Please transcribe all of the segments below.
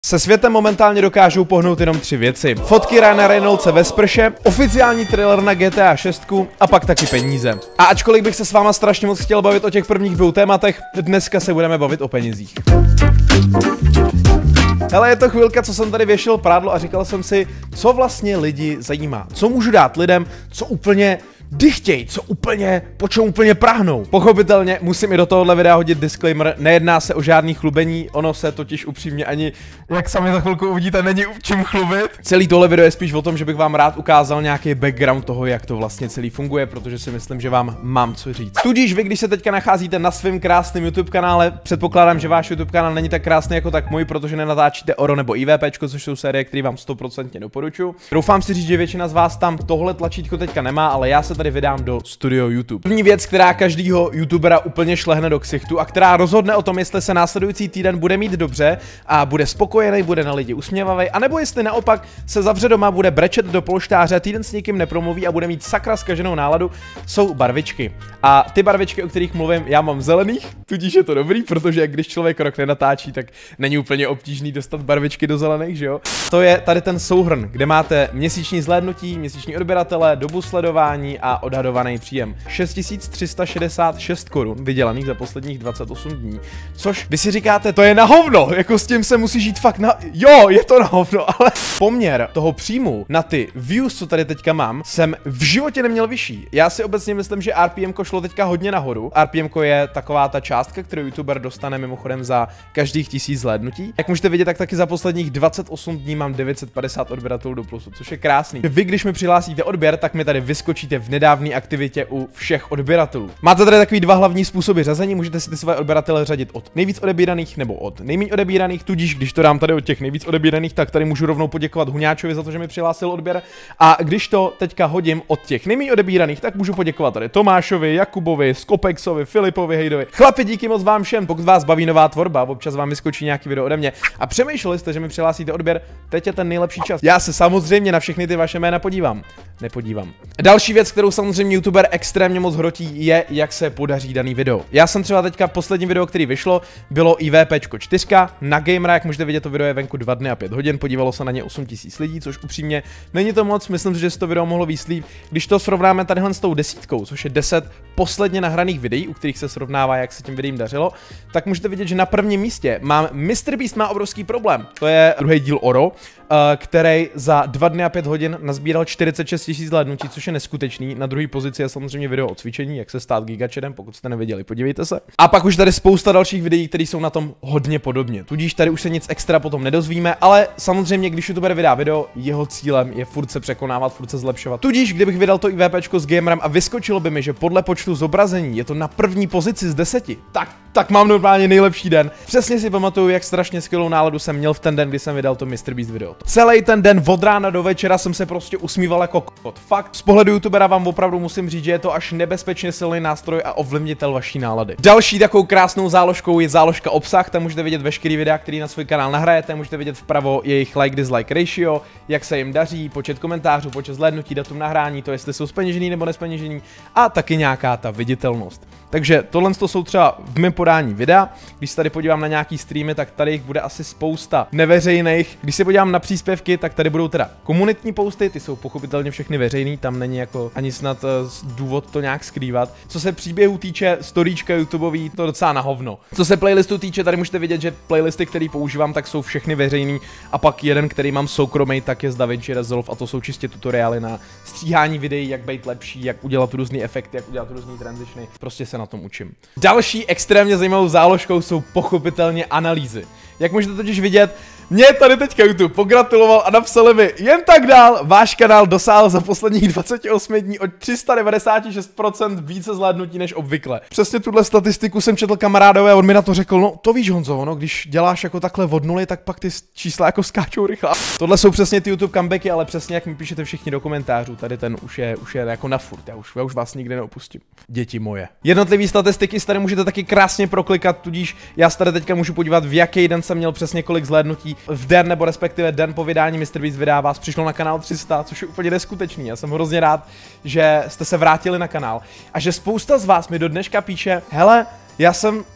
Se světem momentálně dokážou pohnout jenom 3 věci. Fotky Ryana Reynoldse ve sprše, oficiální trailer na GTA 6 a pak taky peníze. A ačkoliv bych se s váma strašně moc chtěl bavit o těch prvních 2 tématech, dneska se budeme bavit o penězích. Hele, je to chvilka, co jsem tady věšel prádlo a říkal jsem si, co vlastně lidi zajímá. Co můžu dát lidem, co úplně chtějí, po čem úplně prahnou. Pochopitelně musím i do tohohle videa hodit disclaimer, nejedná se o žádný chlubení, ono se totiž upřímně ani, jak sami za chvilku uvidíte, není čím chlubit. Celý tohle video je spíš o tom, že bych vám rád ukázal nějaký background toho, jak to vlastně celý funguje, protože si myslím, že vám mám co říct. Tudíž vy, když se teďka nacházíte na svém krásném YouTube kanále, předpokládám, že váš YouTube kanál není tak krásný jako tak můj, protože nenatáčíte Oro nebo IVPčko, což jsou série, které vám 100% doporučuji. Doufám si říct, že většina z vás tam tohle tlačítko teďka nemá, ale já se tady vydám do studio YouTube. První věc, která každýho youtubera úplně šlehne do ksichtu a která rozhodne o tom, jestli se následující týden bude mít dobře a bude spokojený, bude na lidi usměvavý, anebo jestli naopak se zavře doma, bude brečet do polštáře, týden s nikým nepromluví a bude mít sakra zkaženou náladu, jsou barvičky. A ty barvičky, o kterých mluvím, já mám zelených, tudíž je to dobrý, protože když člověk rok nenatáčí, tak není úplně obtížný dostat barvičky do zelených, že jo? To je tady ten souhrn, kde máte měsíční zhlédnutí, měsíční odběratele, dobu sledování a odhadovaný příjem. 6366 korun vydělaných za posledních 28 dní, což vy si říkáte, to je na hovno, jako s tím se musí žít fakt na... Jo, je to na hovno, ale poměr toho příjmu na ty views, co tady teďka mám, jsem v životě neměl vyšší. Já si obecně myslím, že RPM šlo teďka hodně nahoru. RPM je taková ta částka, kterou YouTuber dostane mimochodem za každých 1000 zhlédnutí. Jak můžete vidět, tak taky za posledních 28 dní mám 950 odběratelů do plusu, což je krásný. Vy, když mi přihlásíte odběr, tak mi tady vyskočíte v nedávné aktivitě u všech odběratelů. Máte tady takový 2 hlavní způsoby řazení, můžete si ty své odběratele řadit od nejvíc odebíraných nebo od nejméně odebíraných, tudíž když to dám tady od těch nejvíc odebíraných, tak tady můžu rovnou poděkovat Huňáčovi za to, že mi přihlásil odběr. A když to teďka hodím od těch nejméně odebíraných, tak můžu poděkovat tady Tomášovi, Jakubovi, Skopexovi, Filipovi, Hejdovi. Chlapi, díky moc vám všem, pokud vás baví nová tvorba, občas vám vyskočí nějaký video ode mě a přemýšleli jste, že mi přihlásíte odběr, teď je ten nejlepší čas. Já se samozřejmě na všechny ty vaše jména nepodívám. Další věc, kterou samozřejmě YouTuber extrémně moc hrotí, je, jak se podaří daný video. Já jsem třeba teďka poslední video, který vyšlo, bylo IVPčko 4 na Gamera, jak můžete vidět, to video je venku 2 dny a 5 hodin, podívalo se na ně 8000 lidí, což upřímně není to moc, myslím si, že to video mohlo víc líp. Když to srovnáme tadyhle s tou 10, což je 10 posledně nahraných videí, u kterých se srovnává, jak se tím videím dařilo, tak můžete vidět, že na prvním místě mám MrBeast má obrovský problém. To je druhý díl Oro, který za 2 dny a 5 hodin nazbíral 46 000 zhlédnutí, což je neskutečný. Na druhé pozici je samozřejmě video o cvičení, jak se stát gigačedem, pokud jste nevěděli, podívejte se. A pak už tady spousta dalších videí, které jsou na tom hodně podobně. Tudíž tady už se nic extra potom nedozvíme, ale samozřejmě, když YouTuber vydá video, jeho cílem je furt se překonávat, furt se zlepšovat. Tudíž, kdybych vydal to IVPčko s Gamerem a vyskočilo by mi, že podle počtu zobrazení je to na první pozici z 10, tak mám normálně nejlepší den. Přesně si pamatuju, jak strašně skvělou náladu jsem měl v ten den, kdy jsem vydal to MrBeast video. Celý ten den od rána do večera jsem se prostě usmíval jako kokot. Fakt, z pohledu YouTubera vám opravdu musím říct, že je to až nebezpečně silný nástroj a ovlivnitel vaší nálady. Další takovou krásnou záložkou je záložka obsah, tam můžete vidět veškerý videa, který na svůj kanál nahrajete, můžete vidět vpravo jejich like-dislike ratio, jak se jim daří, počet komentářů, počet zhlédnutí, datum nahrání, to jestli jsou zpeněžený nebo nespeněžený a taky nějaká ta viditelnost. Takže tohle jsou třeba v mém podání videa. Když se tady podívám na nějaký streamy, tak tady jich bude asi spousta neveřejných. Když se podívám na příspěvky, tak tady budou teda komunitní posty, ty jsou pochopitelně všechny veřejný, tam není jako ani snad důvod to nějak skrývat. Co se příběhů týče, storíčka YouTubeový, to docela na hovno. Co se playlistu týče, tady můžete vidět, že playlisty, které používám, tak jsou všechny veřejný a pak jeden, který mám soukromý, tak je z DaVinci Resolve a to jsou čistě tutoriály na stříhání videí, jak být lepší, jak udělat různý efekty, jak udělat různý transitiony. Prostě se na tom učím. Další extrémně zajímavou záložkou jsou pochopitelně analýzy. Jak můžete totiž vidět, mě tady teďka YouTube pogratuloval a napsali mi jen tak dál, váš kanál dosáhl za posledních 28 dní o 396% více zhlédnutí než obvykle. Přesně tuhle statistiku jsem četl kamarádové a on mi na to řekl, no to víš Honzo, no, když děláš jako takhle od nuly, tak pak ty čísla jako skáčou rychle. Tohle jsou přesně ty YouTube comebacky, ale přesně jak mi píšete všichni do komentářů, tady ten už je jako na furt, já už vás nikdy neopustím. Děti moje. Jednotlivé statistiky tady můžete taky krásně proklikat, tudíž já se tady teďka můžu podívat, v jaký den jsem měl přesně kolik zhlédnutí. V den nebo respektive den po vydání MrBeast videa vás přišlo na kanál 300, což je úplně neskutečný. Já jsem hrozně rád, že jste se vrátili na kanál a že spousta z vás mi do dneška píše, hele, já jsem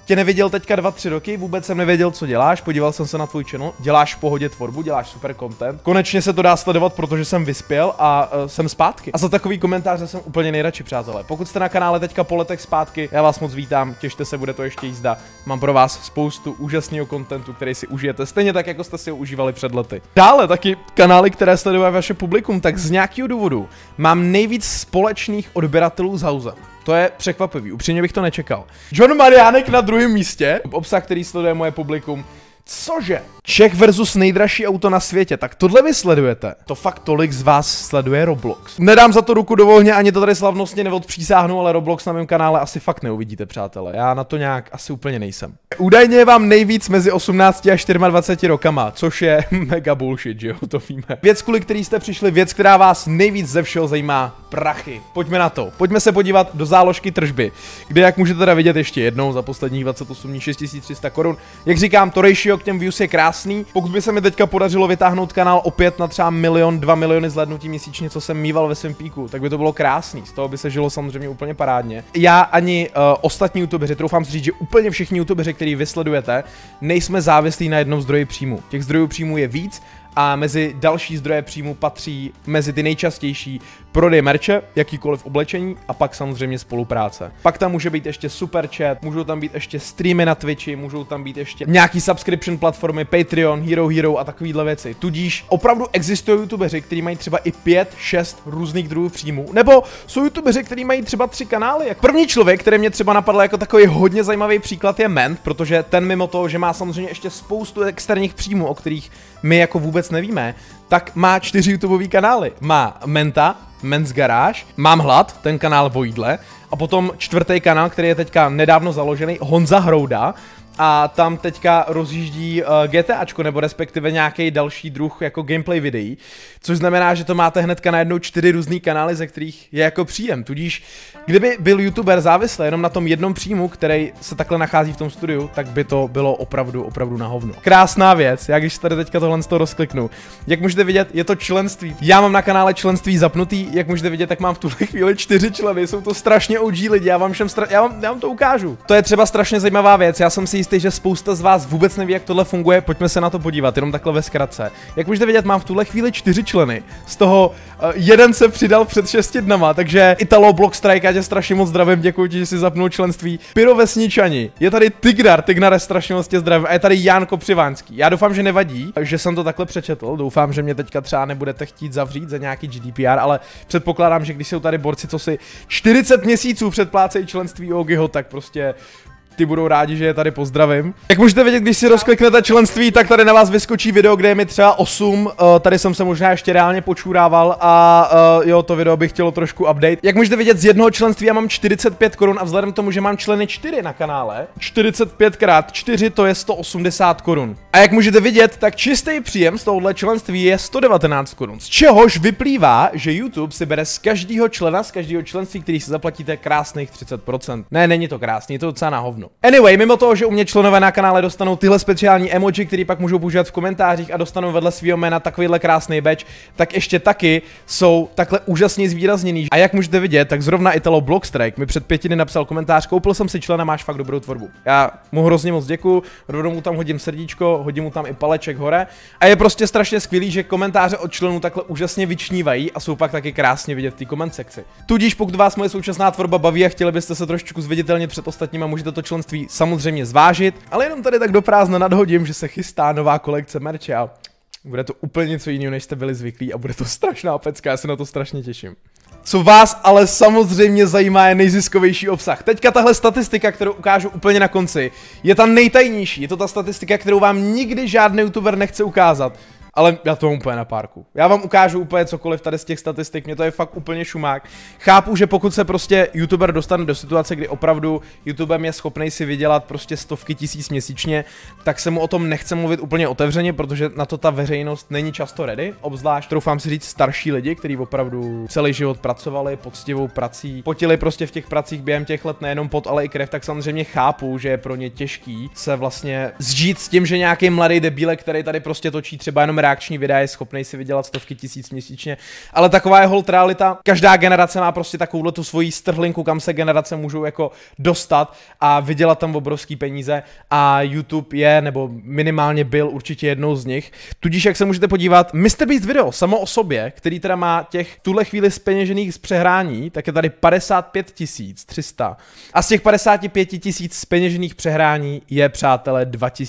tě neviděl teďka 2-3 roky, vůbec jsem nevěděl, co děláš, podíval jsem se na tvůj channel, děláš v pohodě tvorbu, děláš super content. Konečně se to dá sledovat, protože jsem vyspěl a jsem zpátky. A za takový komentáře jsem úplně nejradši, přátelé. Pokud jste na kanále teďka po letech zpátky, já vás moc vítám, těšte se, bude to ještě jízda. Mám pro vás spoustu úžasného contentu, který si užijete, stejně tak, jako jste si ho užívali před lety. Dále taky kanály, které sleduje vaše publikum, tak z nějakého důvodu mám nejvíc společných odběratelů s Housem. To je překvapivý, upřímně bych to nečekal. John Mariánek na druhém místě, obsah, který sleduje moje publikum. Cože? Czech versus nejdražší auto na světě, tak tohle vy sledujete. To fakt tolik z vás sleduje Roblox. Nedám za to ruku do ohně, ani to tady slavnostně neodpřísáhnu, ale Roblox na mém kanále asi fakt neuvidíte, přátelé. Já na to nějak asi úplně nejsem. Údajně je vám nejvíc mezi 18 a 24 rokama, což je mega bullshit, že jo, to víme. Věc, kvůli který jste přišli, věc, která vás nejvíc ze všeho zajímá, prachy. Pojďme na to. Pojďme se podívat do záložky tržby, kde, jak můžete teda vidět ještě jednou za posledních 28 dní 6300 korun. Jak říkám, to ratio k těm views je krásný. Pokud by se mi teďka podařilo vytáhnout kanál opět na třeba 1 000 000, 2 miliony zhlédnutí měsíčně, co jsem mýval ve svém píku, tak by to bylo krásný. Z toho by se žilo samozřejmě úplně parádně. Já ani ostatní youtubeři, troufám si říct, že úplně všichni youtubeři, který vysledujete, nejsme závislí na jednom zdroji příjmu. Těch zdrojů příjmu je víc. A mezi další zdroje příjmu patří mezi ty nejčastější prodej merče, jakýkoliv oblečení a pak samozřejmě spolupráce. Pak tam může být ještě super chat, můžou tam být ještě streamy na Twitchi, můžou tam být ještě nějaký subscription platformy, Patreon, Hero a takovýhle věci. Tudíž opravdu existují youtubeři, kteří mají třeba i 5-6 různých druhů příjmů, nebo jsou youtubeři, kteří mají třeba 3 kanály. Jak první člověk, který mě třeba napadl jako takový hodně zajímavý příklad, je Ment, protože ten mimo toho, že má samozřejmě ještě spoustu externích příjmů, o kterých my jako vůbec nevíme, tak má 4 YouTubeový kanály. Má Menta, Men's Garage, Mám hlad, ten kanál o jídle, a potom 4. kanál, který je teďka nedávno založený, Honza Hrouda, a tam teďka rozjíždí GTAčko, nebo respektive nějaký další druh jako gameplay videí, což znamená, že to máte hnedka najednou 4 různý kanály, ze kterých je jako příjem. Tudíž, kdyby byl youtuber závislý jenom na tom jednom příjmu, který se takhle nachází v tom studiu, tak by to bylo opravdu na hovno. Krásná věc, já když tady teďka tohle z toho rozkliknu. Jak můžete vidět, je to členství. Já mám na kanále členství zapnutý, jak můžete vidět, tak mám v tuhle chvíli 4 členy, jsou to strašně OG lidi, já vám to ukážu. To je třeba strašně zajímavá věc, já jsem si jistý, že spousta z vás vůbec neví, jak tohle funguje, pojďme se na to podívat, jenom takhle ve zkratce. Jak můžete vidět, mám v tuhle chvíli 4 členy, z toho jeden se přidal před 6 dnama, takže Italo Blockstrike, já tě strašně moc zdravím, děkuji ti, že jsi zapnul členství. Pyro Vesničani, je tady Tignare strašně moc tě zdravím a je tady Janko Přivánský. Já doufám, že nevadí, že jsem to takhle přečetl, doufám, že mě teďka třeba nebudete chtít zavřít za nějaký GDPR, ale předpokládám, že když jsou tady borci, co si 40 měsíců předplácejí členství OGIho, tak prostě ty budou rádi, že je tady pozdravím. Jak můžete vidět, když si rozkliknete členství, tak tady na vás vyskočí video, kde je mi třeba 8. Tady jsem se možná ještě reálně počůrával a jo, to video bych chtělo trošku update. Jak můžete vidět, z jednoho členství já mám 45 korun a vzhledem k tomu, že mám členy 4 na kanále, 45 x 4 to je 180 korun. A jak můžete vidět, tak čistý příjem z tohohle členství je 119 korun. Z čehož vyplývá, že YouTube si bere z každého člena, z každého členství, který si zaplatíte, krásných 30%. Ne, není to krásný, je to docela na hovno. Anyway, mimo toho, že u mě členové na kanále dostanou tyhle speciální emoji, který pak můžou používat v komentářích a dostanou vedle svého jména takovýhle krásný badge, tak ještě taky jsou takhle úžasně zvýrazněný. A jak můžete vidět, tak zrovna Italo Blockstrike mi před 5 dny napsal komentář: koupil jsem si člena, máš fakt dobrou tvorbu. Já mu hrozně moc děkuju, rovnou mu tam hodím srdíčko, hodím mu tam i paleček hore. A je prostě strašně skvělý, že komentáře od členů takhle úžasně vyčnívají a jsou pak taky krásně vidět v té koment sekci. Tudíž pokud vás moje současná tvorba baví a chtěli byste se trošičku zviditelnit před ostatníma, můžete to členství samozřejmě zvážit, ale jenom tady tak do prázdna nadhodím, že se chystá nová kolekce merče a bude to úplně něco jiného, než jste byli zvyklí a bude to strašná pecka, já se na to strašně těším. Co vás ale samozřejmě zajímá, je nejziskovější obsah. Teďka tahle statistika, kterou ukážu úplně na konci, je ta nejtajnější, je to ta statistika, kterou vám nikdy žádný youtuber nechce ukázat. Ale já to mám úplně na párku. Já vám ukážu úplně cokoliv tady z těch statistik, mě to je fakt úplně šumák. Chápu, že pokud se prostě youtuber dostane do situace, kdy opravdu YouTubem je schopný si vydělat prostě stovky tisíc měsíčně, tak se mu o tom nechce mluvit úplně otevřeně, protože na to ta veřejnost není často ready. Obzvlášť troufám si říct starší lidi, kteří opravdu celý život pracovali poctivou prací, potili prostě v těch pracích během těch let nejenom pot, ale i krev, tak samozřejmě chápu, že je pro ně těžký se vlastně zžít s tím, že nějaký mladý debílek, který tady prostě točí třeba jenom reakční videa je schopný si vydělat stovky tisíc měsíčně, ale taková je hold realita. Každá generace má prostě takovouhle tu svoji strhlinku, kam se generace můžou jako dostat a vydělat tam obrovský peníze a YouTube je, nebo minimálně byl určitě jednou z nich. Tudíž, jak se můžete podívat, MrBeast video samo o sobě, který teda má těch tuhle chvíli zpeněžených z přehrání, tak je tady 55 300. A z těch 55 tisíc zpeněžených přehrání je, přátelé,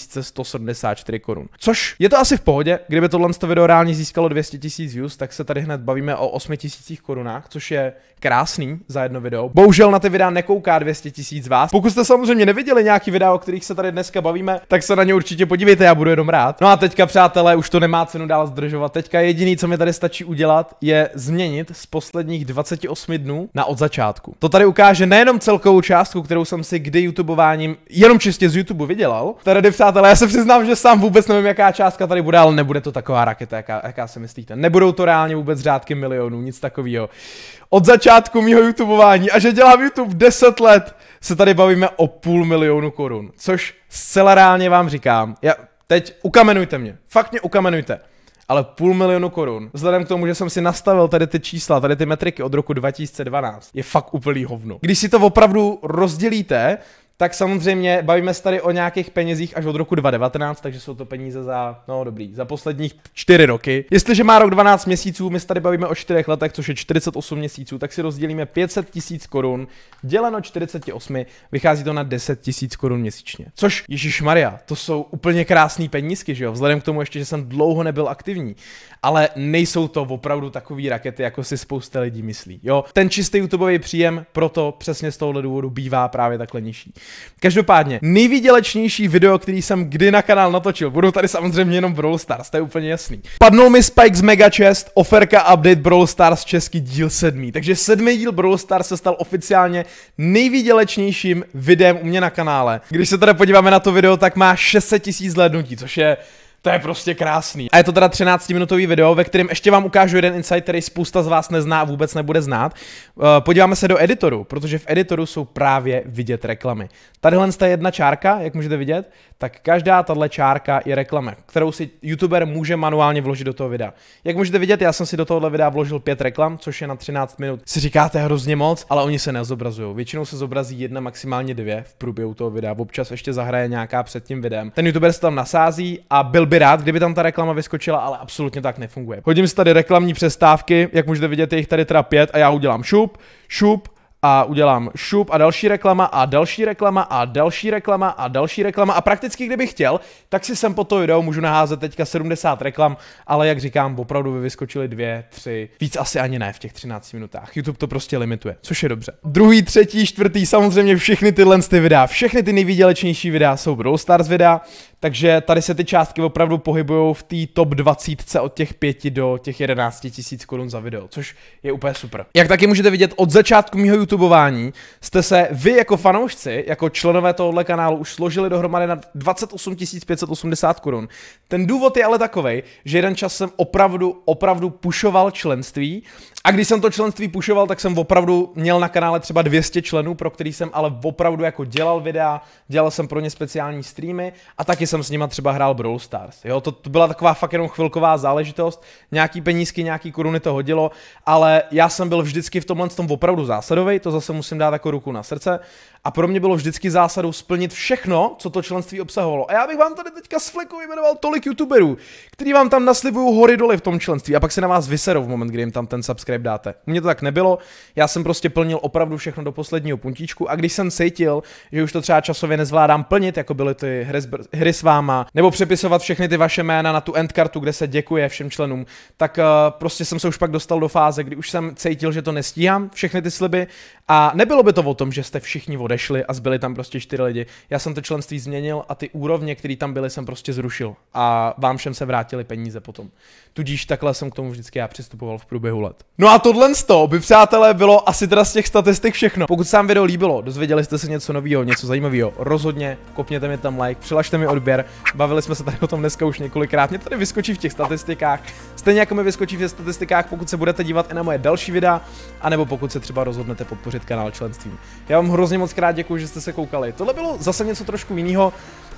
2174 korun. Což je to asi v pohodě, kdyby tohle video reálně získalo 200 000 views, tak se tady hned bavíme o 8 000 korunách, což je krásný za jedno video. Bohužel na ty videa nekouká 200 000 vás. Pokud jste samozřejmě neviděli nějaký videa, o kterých se tady dneska bavíme, tak se na ně určitě podívejte, já budu jenom rád. No a teďka, přátelé, už to nemá cenu dál zdržovat. Teďka jediný, co mi tady stačí udělat, je změnit z posledních 28 dnů na od začátku. To tady ukáže nejenom celkovou částku, kterou jsem si kdy YouTubeováním jenom čistě z YouTube vydělal. Tady, přátelé, já se přiznám, že sám vůbec nevím, jaká částka tady bude, ale nebude to taková raketa, jaká si myslíte. Nebudou to reálně vůbec řádky milionů, nic takového. Od začátku mýho YouTubeování a že dělám YouTube 10 let, se tady bavíme o 500 000 korun, což zcela reálně vám říkám. Teď ukamenujte mě, fakt mě ukamenujte. Ale 500 000 korun, vzhledem k tomu, že jsem si nastavil tady ty čísla, tady ty metriky od roku 2012, je fakt úplný hovno. Když si to opravdu rozdělíte, tak samozřejmě bavíme se tady o nějakých penězích až od roku 2019, takže jsou to peníze za, no dobrý, za posledních 4 roky. Jestliže má rok 12 měsíců, my se tady bavíme o 4 letech, což je 48 měsíců, tak si rozdělíme 500 000 korun, děleno 48, vychází to na 10 000 korun měsíčně. Což, ježišmarja, to jsou úplně krásný penízky, že jo, vzhledem k tomu ještě, že jsem dlouho nebyl aktivní. Ale nejsou to opravdu takový rakety, jako si spousta lidí myslí, jo. Ten čistý YouTubeový příjem proto přesně z tohohle důvodu bývá právě takhle nižší. Každopádně, nejvýdělečnější video, který jsem kdy na kanál natočil, budou tady samozřejmě jenom Brawl Stars, to je úplně jasný. Padnul mi Spike z Mega Chest, oferka update Brawl Stars český díl 7. Takže 7. díl Brawl Stars se stal oficiálně nejvýdělečnějším videem u mě na kanále. Když se teda podíváme na to video, tak má 600 000 zhlédnutí, což je... To je prostě krásný. A je to teda 13-minutový video, ve kterém ještě vám ukážu jeden insight, který spousta z vás nezná a vůbec nebude znát. Podíváme se do editoru, protože v editoru jsou právě vidět reklamy. Tadyhle je jedna čárka, jak můžete vidět, tak každá tahle čárka je reklama, kterou si YouTuber může manuálně vložit do toho videa. Jak můžete vidět, já jsem si do tohohle videa vložil 5 reklam, což je na 13 minut. Si říkáte hrozně moc, ale oni se nezobrazují. Většinou se zobrazí 1, maximálně 2 v průběhu toho videa. Občas ještě zahraje nějaká před tím videem. Ten YouTuber se tam nasází a byl by rád, kdyby tam ta reklama vyskočila, ale absolutně tak nefunguje. Hodím si tady reklamní přestávky, jak můžete vidět, je jich tady teda 5 a já udělám šup, šup a udělám šup a další reklama a další reklama a další reklama a další reklama a prakticky kdybych chtěl, tak si sem po to video můžu naházet teďka 70 reklam, ale jak říkám, opravdu by vyskočily 2, 3, víc asi ani ne v těch 13 minutách. YouTube to prostě limituje, což je dobře. Druhý, třetí, čtvrtý, samozřejmě všechny tyhle videa, všechny ty nejvýdělečnější videa jsou Brawl Stars videa, takže tady se ty částky opravdu pohybují v té top 20 od těch 5 do těch 11 000 korun za video, což je úplně super. Jak taky můžete vidět, od začátku mýho YouTubeování jste se vy jako fanoušci, jako členové tohohle kanálu už složili dohromady na 28 580 korun. Ten důvod je ale takovej, že jeden čas jsem opravdu pushoval členství a když jsem to členství pushoval, tak jsem opravdu měl na kanále třeba 200 členů, pro který jsem ale opravdu jako dělal videa, dělal jsem pro ně speciální streamy a taky jsem s nima třeba hrál Brawl Stars. Jo, to byla taková fakt jenom chvilková záležitost, nějaký penízky, nějaký koruny to hodilo, ale já jsem byl vždycky v tomhle tom opravdu zásadový, to zase musím dát jako ruku na srdce. A pro mě bylo vždycky zásadou splnit všechno, co to členství obsahovalo. A já bych vám tady teďka z fleku vyjmenoval tolik YouTuberů, který vám tam naslibují hory doly v tom členství a pak se na vás vyserou v moment, kdy jim tam ten subscribe dáte. U mě to tak nebylo, já jsem prostě plnil opravdu všechno do posledního puntíčku a když jsem cítil, že už to třeba časově nezvládám plnit, jako byly ty hry s váma, nebo přepisovat všechny ty vaše jména na tu endkartu, kde se děkuje všem členům, tak prostě jsem se už pak dostal do fáze, kdy už jsem cítil, že to nestíhám, všechny ty sliby a nebylo by to o tom, že jste všichni odešli a zbyli tam prostě 4 lidi. Já jsem to členství změnil a ty úrovně, které tam byly, jsem prostě zrušil a vám všem se vrátily peníze potom. Tudíž takhle jsem k tomu vždycky já přistupoval v průběhu let. No a tohle by, přátelé, bylo asi teda z těch statistik všechno. Pokud se vám video líbilo, dozvěděli jste se něco nového, něco zajímavého, rozhodně kopněte mi tam like, přilažte mi odběr. Bavili jsme se tady o tom dneska už několikrát. Mě tady vyskočí v těch statistikách. Stejně jako mi vyskočí v těch statistikách, pokud se budete dívat i na moje další videa, anebo pokud se třeba rozhodnete podpořit kanál členstvím. Já vám hrozně moc krát děkuji, že jste se koukali. Tohle bylo zase něco trošku jiného.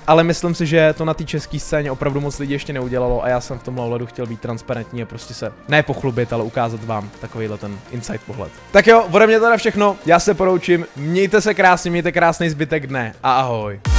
ale myslím si, že to na té české scéně opravdu moc lidí ještě neudělalo a já jsem v tomhle ohledu chtěl být transparentní a prostě se ne pochlubit, ale ukázat vám takovýhle ten insight pohled. Tak jo, ode mě teda všechno, já se poroučím, mějte se krásně, mějte krásný zbytek dne a ahoj.